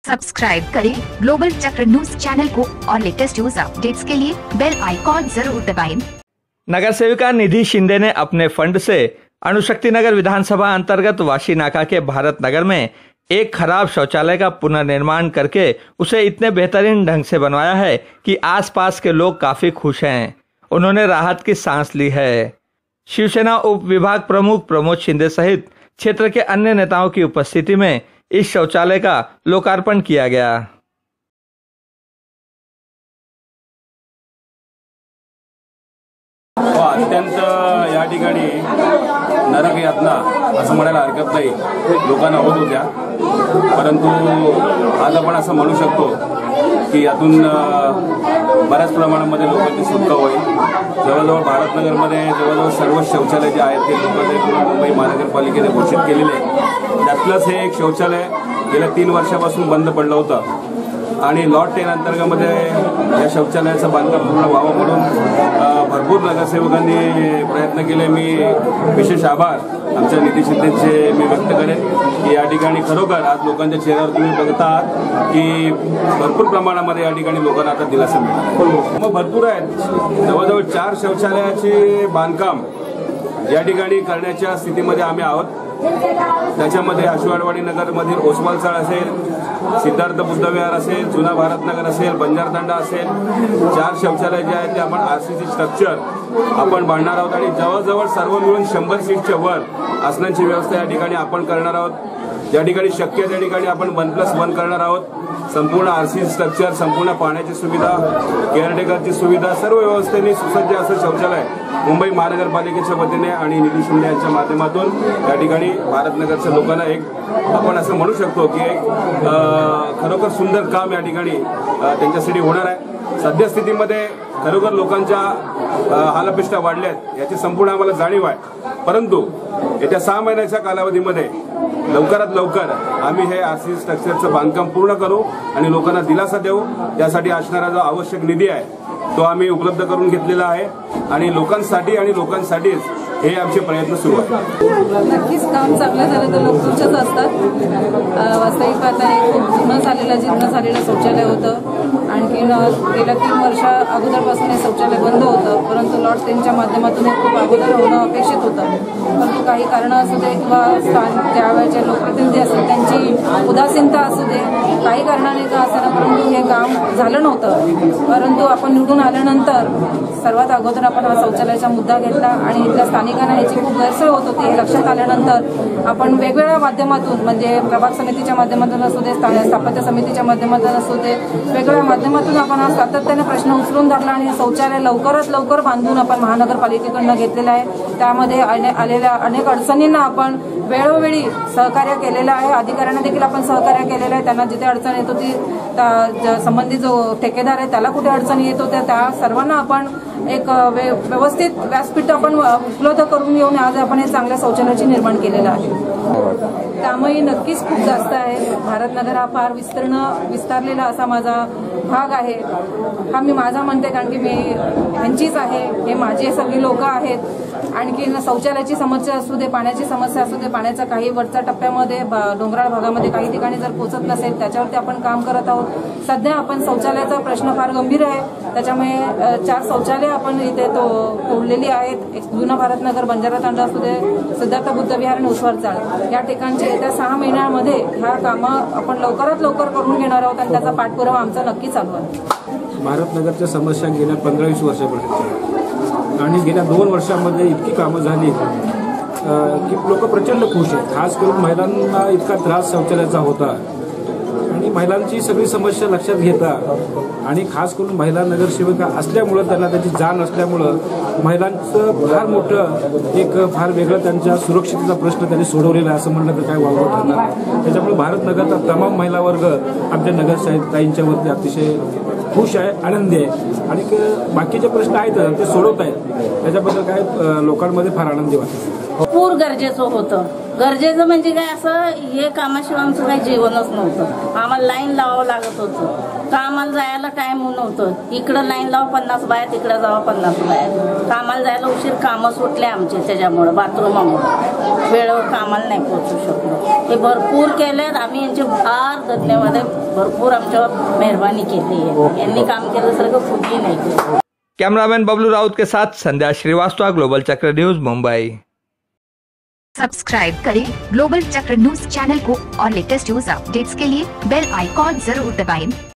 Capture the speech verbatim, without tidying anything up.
Subscribe करें global Chakra news channel को और लेटेस्ट न्यूज अपडेट्स के लिए बेल आइकॉन जरूर दबाएं। नगर सेविका निधि शिंदे ने अपने फंड से अणुशक्ति नगर विधानसभा अंतर्गत वाशी नाका के भारत नगर में एक खराब शौचालय का पुनर्निर्माण करके उसे इतने बेहतरीन ढंग से बनवाया है कि आसपास के लोग काफी खुश हैं। उन्होंने राहत की सांस ली है। शिवसेना उप विभाग प्रमुख प्रमोद शिंदे सहित क्षेत्र के अन्य नेताओं की उपस्थिति में इस शौचालय का लोकार्पण किया गया। अत्यंत या ठिकाणी नरक यातना असं म्हणायला हरकत नाही, लोकांना होत होत्या, परंतु आज आपण असं म्हणू शकतो की यातून बऱ्याच प्रमाणामध्ये लोकांची सुटका होईल। जवळजवळ भारतनगरमध्ये जवळजवळ सर्व शौचालय जे आहेत ते लोकांनी मुंबई महानगरपालिकेने घोषित केलेले आहे। त्यातलंच हे एक शौचालय गेल्या तीन वर्षापासून बंद पडलं होतं आणि लॉट टेन अंतर्गतमध्ये या शौचालयाचं बांधकाम पूर्ण व्हावं म्हणून भरपूर नगरसेवकांनी प्रयत्न केले। मी विशेष आभार आमच्या निधी शिंदेचे मी व्यक्त करेन की या ठिकाणी खरोखर आज लोकांच्या चेहऱ्यावर तुम्ही बघता की भरपूर प्रमाणामध्ये या ठिकाणी लोकांना आता दिलासा मिळाला। मग भरपूर आहेत, जवळजवळ चार शौचालयाचे बांधकाम या ठिकाणी करण्याच्या स्थितीमध्ये आम्ही आहोत। त्याच्यामध्ये आशुवाडवाडी नगरमधील ओसवाल चाळ असेल, सिद्धार्थ बुद्धविहार असेल, जुना भारतनगर असेल, बंजारतांडा असेल, चार शौचालय जे आहेत ते आपण आरसीसी स्ट्रक्चर आपण बांधणार आहोत आणि जवळजवळ सर्व मिळून शंभर सीटच्या वर आसनांची व्यवस्था या ठिकाणी आपण करणार आहोत। ज्या ठिकाणी शक्य त्या ठिकाणी आपण वन प्लस वन करणार आहोत। संपूर्ण आरसीसी स्ट्रक्चर, संपूर्ण पाण्याची सुविधा, केअरटेकरची सुविधा, सर्व व्यवस्थेने सुसज्ज असं शौचालय मुंबई महानगरपालिकेच्या वतीने आणि निधी शिंदे यांच्या माध्यमातून या ठिकाणी भारतनगरच्या लोकांना एक आपण असं म्हणू शकतो की एक खरोखर सुंदर काम या ठिकाणी त्यांच्यासाठी होणार आहे। सद्यस्थितीमध्ये खरोखर लोकांच्या हालअपेष्टा वाढल्यात याची संपूर्ण आम्हाला जाणीव आहे, परंतु येत्या सहा महिन्याच्या कालावधीमध्ये लवकरात लवकर आम्ही हे आरसीसी स्ट्रक्चरचं बांधकाम पूर्ण करू आणि लोकांना दिलासा देऊ। त्यासाठी असणारा जो आवश्यक निधी आहे तो आम्ही उपलब्ध करून घेतलेला आहे आणि लोकांसाठी आणि लोकांसाठीच हे आमचे प्रयत्न सुरू आहेत। नक्कीच काम चांगलं झालं तर लोक खुशच असतात। वास्तविक पाहता हे खूप जुनं झालेलं जीर्ण झालेलं शौचालय होतं। आणखी गेल्या तीन वर्षा अगोदरपासून हे शौचालय बंद होतं, परंतु लॉट टेनच्या माध्यमातून हे खूप अगोदर होणं अपेक्षित होतं, परंतु काही कारणं असू दे किंवा स्थान त्यावेळेचे लोकप्रतिनिधी असतील त्यांची उदासीनता असू दे, काही कारणाने का असेना परंतु हे काम झालं नव्हतं। परंतु आपण निवडून आल्यानंतर सर्वात अगोदर आपण हा शौचालयाचा मुद्दा घेतला आणि इथल्या स्थानिकांना ह्याची खूप गैरसोय होत होती। हे लक्षात आल्यानंतर आपण वेगवेगळ्या माध्यमातून म्हणजे प्रभाग समितीच्या माध्यमातून असू दे, स्थापत्य समितीच्या माध्यमातून असू दे, वेगवेगळ्या माध्यमातून आपण हा सातत्याने प्रश्न उचलून धरला आणि शौचालय लवकरात लवकर बांधून आपण महानगरपालिकेकडनं घेतलेलं आहे। त्यामध्ये आलेल्या अनेक अडचणींना आपण वेळोवेळी सहकार्य केलेलं आहे। अधिकाऱ्यांना देखील आपण सहकार्य केलेलं आहे। त्यांना जिथे अडचण येत होती संबंधित जो ठेकेदार आहे त्याला कुठे अडचणी येत होत्या त्या सर्वांना आपण एक व्यवस्थित व्यासपीठ आपण उपलब्ध करून घेऊन आज आपण हे चांगल्या शौचालयाची निर्माण केलेलं आहे। कामही नक्कीच खूप जास्त आहे। भारतनगर हा फार विस्तीर्ण विस्तारलेला असा माझा भाग आहे। हा मी माझा म्हणते कारण की मी ह्यांचीच आहे, हे माझे सगळी लोक आहेत। आणखी शौचालयाची समस्या असू दे, पाण्याची समस्या असू दे, पाण्याचा काही वरच्या टप्प्यामध्ये डोंगराळ भागामध्ये काही ठिकाणी जर पोहोचत नसेल त्याच्यावरती आपण काम करत आहोत। सध्या आपण शौचालयाचा प्रश्न फार गंभीर आहे, त्याच्यामुळे चार शौचालय आपण इथे तो तोडलेली आहेत। एक जुना भारतनगर, बंजारतांडा असू दे, सिद्धार्थ बुद्धविहार आणि ओसवाल चाळ या ठिकाणचे येत्या सहा महिन्यांमध्ये ह्या कामं आपण लवकरात लवकर करून घेणार आहोत आणि त्याचा पाठपुरावा आमचा नक्की चालू आहे। भारतनगरच्या समस्या गेल्या पंधरा वीस वर्षापर्यंत आणि गेल्या दोन वर्षांमध्ये इतकी कामं झाली की लोक प्रचंड खुश आहेत। खास करून महिलांना इतका त्रास शौचालयाचा होता आणि महिलांची सगळी समस्या लक्षात घेता आणि खास करून महिला नगरसेविका असल्यामुळं त्यांना त्याची जाण असल्यामुळं महिलांचं फार मोठं एक फार वेगळं त्यांच्या सुरक्षिततेचा प्रश्न त्यांनी सोडवलेला आहे असं म्हणलं तर काय वावगं ठरणार। त्याच्यामुळे भारतनगरचा तमाम महिला वर्ग आमच्या नगरसेविकांच्यावरती अतिशय खुश आहे, आनंदी आहे आणि बाकीचे प्रश्न आहेत ते सोडवत आहेत, त्याच्याबद्दल काय लोकांमध्ये फार आनंदी वाटतं। पूर गरजेचं होतं गरजेचं म्हणजे काय असं हे कामाशिवाय आमचं काही जीवनच नव्हतं. आम्हाला लाईन लावावं लागत होतं. कामाला जायला टाइम नव्हतं. इकडं लाईन लावा पन्नास बाया, तिकडं जावा पन्नास बाया. कामाला जायला उशीर, कामं सुटले आमचे त्याच्यामुळं, बाथरूमामुळं वेळेवर कामाला नाही पोहोचू शकलो. हे भरपूर केले. आम्ही यांचे फार धन्यवाद आहे. भरपूर आमच्यावर मेहरबानी केली आहे. यांनी काम केल्यासारखं कुठेही नाही केलं. कैमरामैन बबलू राउत के साथ Sandhya Srivastava, global Chakra news, Mumbai. Subscribe करें ग्लोबल चक्र न्यूज चैनल को और लेटेस्ट न्यूज अपडेट्स के लिए बेल आइकॉन जरूर दबाएं।